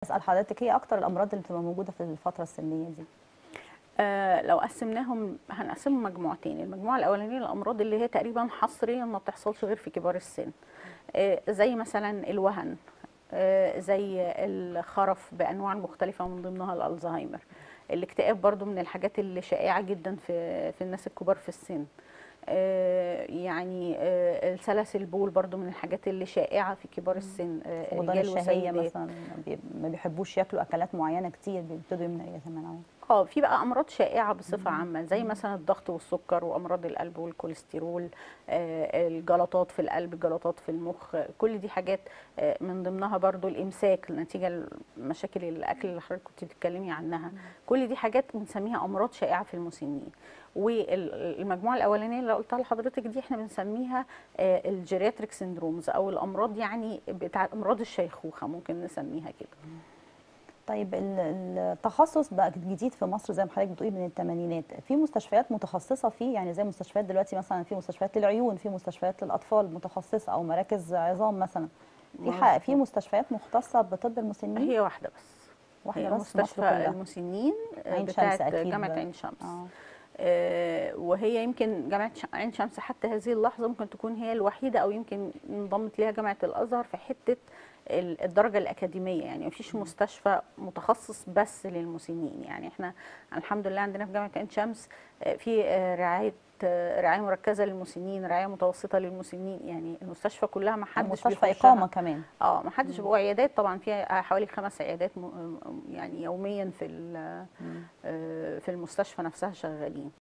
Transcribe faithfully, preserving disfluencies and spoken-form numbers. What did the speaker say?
اسال حضرتك ايه اكتر الامراض اللي بتبقى موجوده في الفتره السنيه دي؟ آه لو قسمناهم هنقسمهم مجموعتين. المجموعه الاولانيه الامراض اللي هي تقريبا حصريا ما بتحصلش غير في كبار السن، آه زي مثلا الوهن، آه زي الخرف بانواع المختلفه من ضمنها الالزهايمر. الاكتئاب برضو من الحاجات اللي شائعه جدا في في الناس الكبار في السن. آه، يعني آه، السلاسل البول برضو من الحاجات اللي شائعة في كبار السن، آه، فقدان رجال الشهيه وسيدات. مثلا، ما بي- ما بيحبوش ياكلوا اكلات معينه كتير، بيبتدوا يمنعوا يتمنعوا. اه في بقى امراض شائعه بصفه عامه زي مثلا الضغط والسكر وامراض القلب والكوليسترول، آه، الجلطات في القلب، الجلطات في المخ، كل دي حاجات. آه، من ضمنها برضو الامساك نتيجه لمشاكل الاكل اللي حضرتك كنت بتتكلمي عنها. كل دي حاجات بنسميها امراض شائعه في المسنين. والمجموعه الاولانيه اللي قلتها لحضرتك دي احنا بنسميها آه، الجيرياتريك سيندرومز، او الامراض يعني بتاع امراض الشيخوخه ممكن نسميها كده. طيب ال- التخصص بقى جديد في مصر زي ما حضرتك بتقولي من الثمانينات، في مستشفيات متخصصه فيه، يعني زي مستشفيات دلوقتي مثلا في مستشفيات للعيون، في مستشفيات للاطفال متخصصه او مراكز عظام مثلا، في حق في مظبوط. مستشفيات مختصه بطب المسنين؟ هي واحدة بس، واحده هي بس في مصر مستشفى كلها؟ المسنين آه، عين شمس بتاعة جامعة اكيد. عين شمس. اه. آه، وهي يمكن جامعة ش- عين شمس حتى هذه اللحظة ممكن تكون هي الوحيدة، أو يمكن انضمت ليها جامعة الأزهر في حتة ال- الدرجة الأكاديمية. يعني مفيش مستشفى متخصص بس للمسنين. يعني احنا الحمد لله عندنا في جامعة عين شمس آه، في آه، رعاية آه، رعاية مركزة للمسنين، رعاية متوسطة للمسنين. يعني المستشفى كلها ما حدش ومستشفى بيخشها. اقامه كمان. اه ما حدش، وعيادات طبعا فيها حوالي خمس عيادات م- يعني يوميا في ال- مم. آه، في المستشفى نفسها شغالين.